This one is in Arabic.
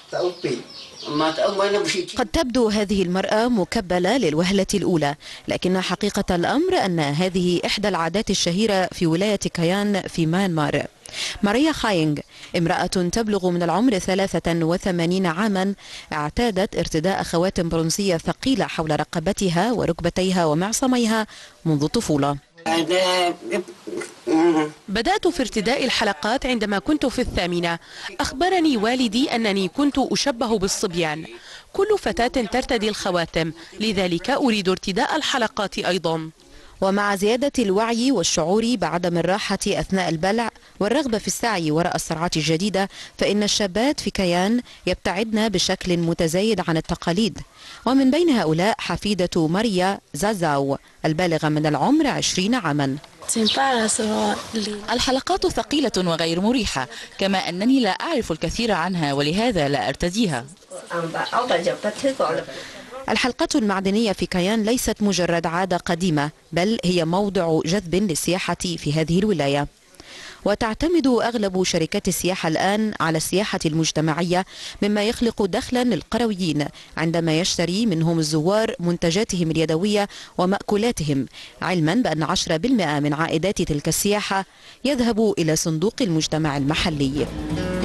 قد تبدو هذه المرأة مكبلة للوهلة الأولى، لكن حقيقة الأمر أن هذه إحدى العادات الشهيرة في ولاية كايان في ميانمار. ماريا خاينغ امرأة تبلغ من العمر 83 عاما اعتادت ارتداء خواتم برونزية ثقيلة حول رقبتها وركبتيها ومعصميها منذ الطفولة. بدأت في ارتداء الحلقات عندما كنت في 8. أخبرني والدي أنني كنت أشبه بالصبيان. كل فتاة ترتدي الخواتم، لذلك أريد ارتداء الحلقات أيضا. ومع زيادة الوعي والشعور بعدم الراحة أثناء البلع والرغبة في السعي وراء الصناعات الجديدة، فإن الشابات في كايان يبتعدن بشكل متزايد عن التقاليد، ومن بين هؤلاء حفيدة ماريا زازاو البالغة من العمر 20 عاما. الحلقات ثقيلة وغير مريحة، كما أنني لا أعرف الكثير عنها ولهذا لا أرتديها. الحلقات المعدنية في كايان ليست مجرد عادة قديمة، بل هي موضع جذب للسياحة في هذه الولاية. وتعتمد أغلب شركات السياحة الآن على السياحة المجتمعية، مما يخلق دخلا للقرويين عندما يشتري منهم الزوار منتجاتهم اليدوية ومأكولاتهم، علما بأن 10% من عائدات تلك السياحة يذهب إلى صندوق المجتمع المحلي.